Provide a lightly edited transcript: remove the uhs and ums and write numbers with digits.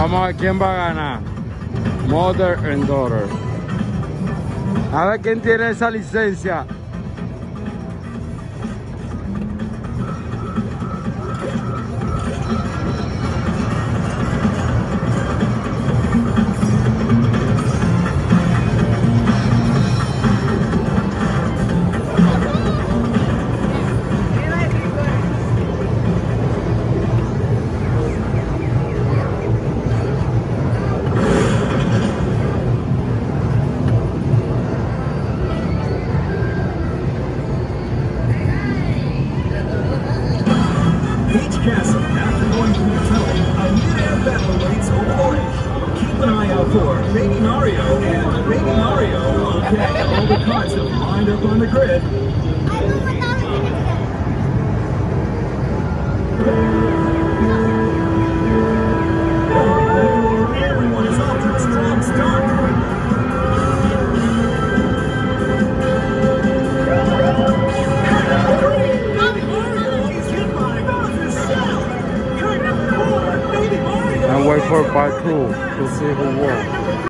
Vamos a ver quién va a ganar. Mother and daughter. A ver quién tiene esa licencia. Castle, after going through the tunnel, a mid-air battle awaits over the lake. Keep an eye out for Baby Mario and Baby Mario. Okay, all the cards have lined up on the grid. Everyone is off to a strong start. And wait for part 2 to see who won.